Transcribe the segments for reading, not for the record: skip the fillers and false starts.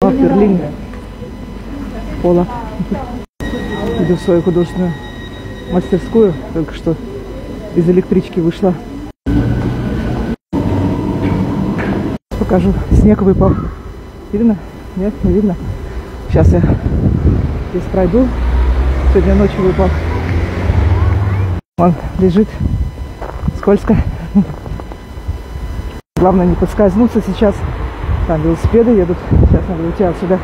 В Берлине Пола. Иду в свою художественную мастерскую. Только что из электрички вышла. Покажу. Снег выпал. Видно? Нет, не видно. Сейчас я здесь пройду. Сегодня ночью выпал. Он лежит. Скользко. Главное не подскользнуться сейчас. Там велосипеды едут. Сейчас надо уйти отсюда.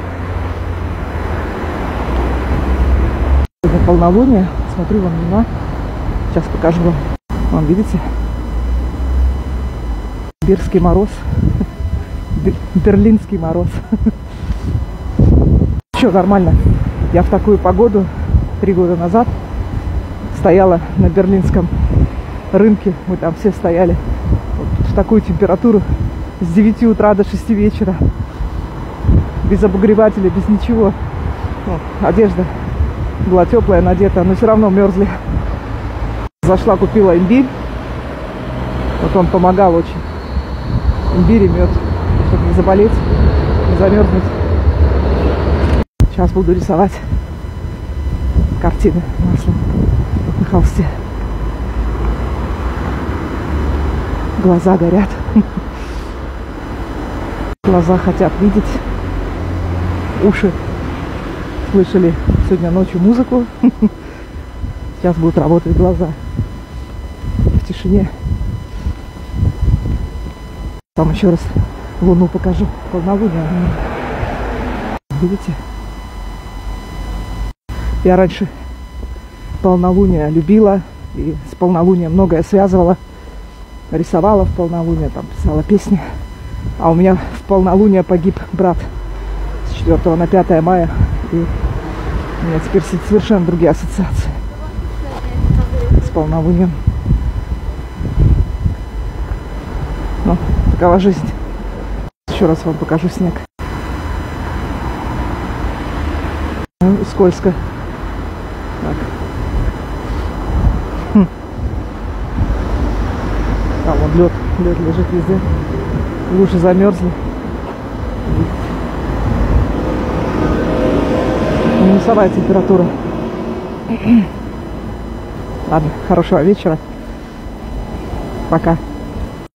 Сегодня полнолуние. Смотрю вам луна. Сейчас покажу вам. Вон, видите? Бирский мороз. Берлинский мороз. Все нормально. Я в такую погоду 3 года назад стояла на берлинском рынке. Мы там все стояли. Вот в такую температуру с 9 утра до 6 вечера. Без обогревателя, без ничего. Ну, одежда была теплая, надета, но все равно мерзли. Зашла, купила имбирь. Вот он помогал очень. Имбирь и мед, чтобы не заболеть, не замерзнуть. Сейчас буду рисовать картины маслом на холсте. Глаза горят. Глаза хотят видеть. Уши слышали сегодня ночью музыку. Сейчас будут работать глаза. В тишине. Там еще раз луну покажу. Полнолуние. Видите? Я раньше полнолуние любила. И с полнолунием многое связывала. Рисовала в полнолуние, там писала песни. А у меня в полнолуние погиб брат с 4 на 5 мая. И у меня теперь совершенно другие ассоциации с полнолунием. Ну, такова жизнь. Еще раз вам покажу снег. Ну, скользко. Так. А вон лед лежит везде. Лужи замерзли. Минусовая температура. Ладно, хорошего вечера. Пока.